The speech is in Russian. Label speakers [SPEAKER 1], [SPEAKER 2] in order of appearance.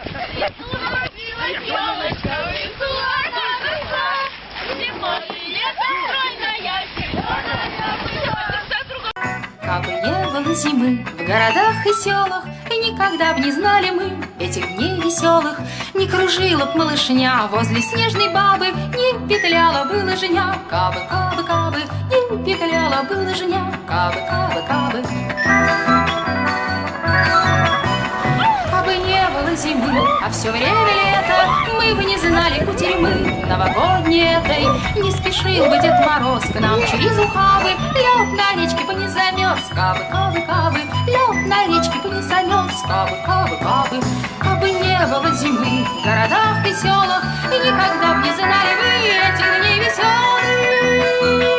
[SPEAKER 1] Кабы не было зимы в городах и селах, и никогда б не знали мы этих дней веселых, не кружила б малышня возле снежной бабы, не петляла бы лыжня, кабы, кабы, кабы, не петляла бы лыжня, кабы, кабы, кабы. Кабы не было зимы, а все время лето, мы бы не знали кутерьмы новогодней этой. Не спешил бы Дед Мороз к нам через ухабы, лед на речке бы не замерз, кабы, кабы, кабы, лед на речке бы не замерз, кабы, кабы, кабы. Кабы не было зимы в городах и селах, и никогда б не знали вы этих дней веселых.